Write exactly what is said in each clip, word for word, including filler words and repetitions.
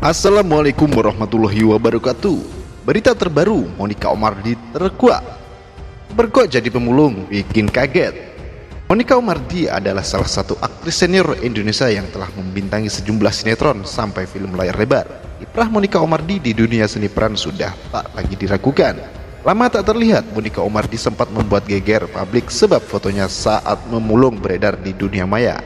Assalamualaikum warahmatullahi wabarakatuh. Berita terbaru, Monica Oemardi terkuak. Berkuak jadi pemulung bikin kaget. Monica Oemardi adalah salah satu aktris senior Indonesia yang telah membintangi sejumlah sinetron sampai film layar lebar. Kiprah Monica Oemardi di dunia seni peran sudah tak lagi diragukan. Lama tak terlihat, Monica Oemardi sempat membuat geger publik sebab fotonya saat memulung beredar di dunia maya.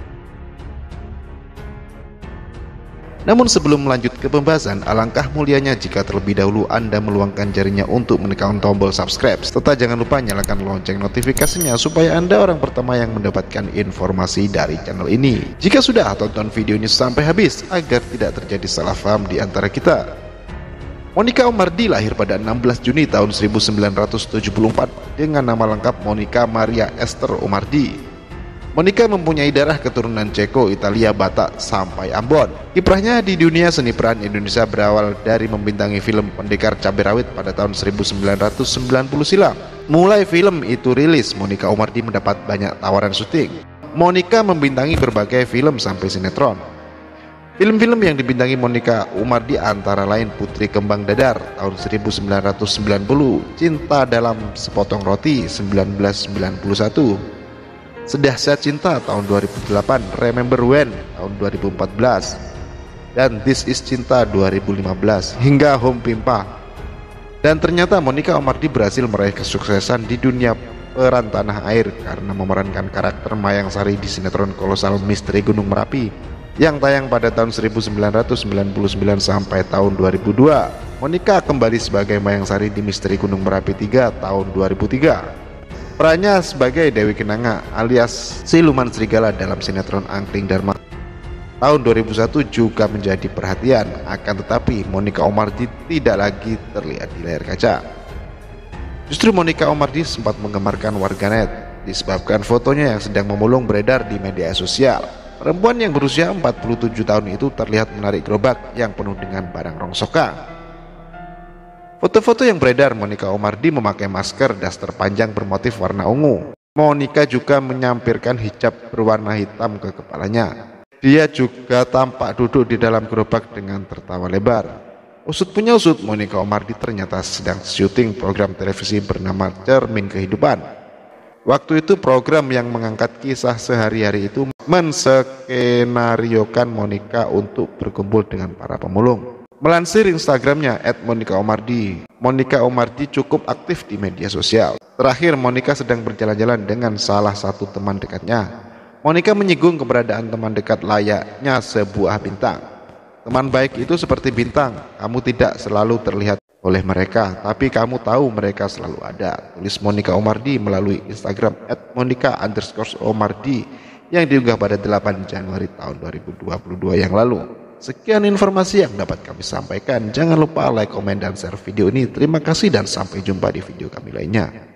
Namun sebelum melanjut ke pembahasan, alangkah mulianya jika terlebih dahulu Anda meluangkan jarinya untuk menekan tombol subscribe, serta jangan lupa nyalakan lonceng notifikasinya supaya Anda orang pertama yang mendapatkan informasi dari channel ini. Jika sudah, tonton video ini sampai habis agar tidak terjadi salah paham di antara kita. Monica Oemardi lahir pada enam belas Juni tahun seribu sembilan ratus tujuh puluh empat dengan nama lengkap Monica Maria Esther Oemardi. Monica mempunyai darah keturunan Ceko, Italia, Batak, sampai Ambon. Kiprahnya di dunia seni peran Indonesia berawal dari membintangi film Pendekar Cabai Rawit pada tahun seribu sembilan ratus sembilan puluh silam. Mulai film itu rilis, Monica Oemardi mendapat banyak tawaran syuting. Monica membintangi berbagai film sampai sinetron. Film-film yang dibintangi Monica Oemardi antara lain Putri Kembang Dadar tahun seribu sembilan ratus sembilan puluh, Cinta Dalam Sepotong Roti seribu sembilan ratus sembilan puluh satu, Sedahsyat Cinta tahun dua ribu delapan, Remember When tahun dua ribu empat belas, dan This Is Cinta dua ribu lima belas, hingga Home Pimpa. Dan ternyata Monica Oemardi berhasil meraih kesuksesan di dunia peran tanah air karena memerankan karakter Mayang Sari di sinetron kolosal Misteri Gunung Merapi yang tayang pada tahun seribu sembilan ratus sembilan puluh sembilan sampai tahun dua ribu dua. Monica kembali sebagai Mayang Sari di Misteri Gunung Merapi tiga tahun dua ribu tiga. Perannya sebagai Dewi Kenanga alias Siluman Serigala dalam sinetron Angkring Dharma tahun dua ribu satu juga menjadi perhatian. Akan tetapi Monica Oemardi tidak lagi terlihat di layar kaca. Justru Monica Oemardi sempat menggemarkan warganet disebabkan fotonya yang sedang memulung beredar di media sosial. Perempuan yang berusia empat puluh tujuh tahun itu terlihat menarik gerobak yang penuh dengan barang rongsokan. Foto-foto yang beredar, Monica Oemardi memakai masker daster panjang bermotif warna ungu. Monica juga menyampirkan hijab berwarna hitam ke kepalanya. Dia juga tampak duduk di dalam gerobak dengan tertawa lebar. Usut punya usut, Monica Oemardi ternyata sedang syuting program televisi bernama Cermin Kehidupan. Waktu itu program yang mengangkat kisah sehari-hari itu menskenariokan Monica untuk berkumpul dengan para pemulung. Melansir Instagramnya et monica oemardi, Monica Oemardi cukup aktif di media sosial. Terakhir, Monica sedang berjalan-jalan dengan salah satu teman dekatnya. Monica menyinggung keberadaan teman dekat layaknya sebuah bintang. Teman baik itu seperti bintang, kamu tidak selalu terlihat oleh mereka, tapi kamu tahu mereka selalu ada, tulis Monica Oemardi melalui Instagram et monica underscore oemardi yang diunggah pada delapan Januari tahun dua ribu dua puluh dua yang lalu. Sekian informasi yang dapat kami sampaikan. Jangan lupa like, komen, dan share video ini. Terima kasih dan sampai jumpa di video kami lainnya.